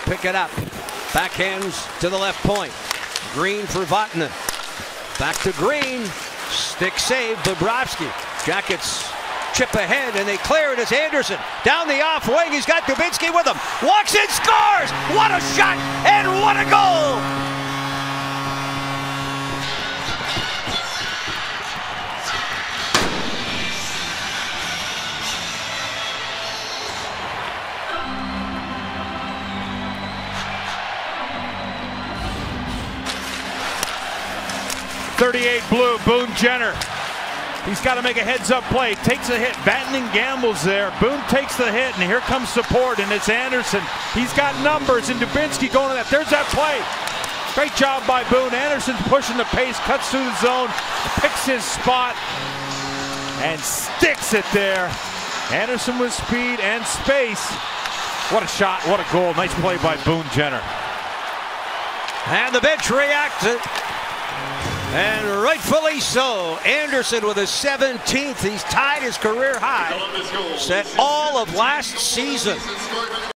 pick it up. Backhands to the left point. Green for Vatanen. Back to Green. Stick save, Bobrovsky. Jackets chip ahead, and they clear it as Anderson. Down the off wing, he's got Dubinsky with him. Walks in, scores! What a shot, and what a goal! .38 blue, Boone Jenner. He's got to make a heads-up play. Takes a hit. Vatanen gambles there. Boone takes the hit, and here comes support, and it's Anderson. He's got numbers, and Dubinsky going to that. There's that play. Great job by Boone. Anderson's pushing the pace, cuts through the zone, picks his spot, and sticks it there. Anderson with speed and space. What a shot. What a goal. Nice play by Boone Jenner. And the bench reacted. And rightfully so. Anderson with his 17th. He's tied his career high. Set all of last season.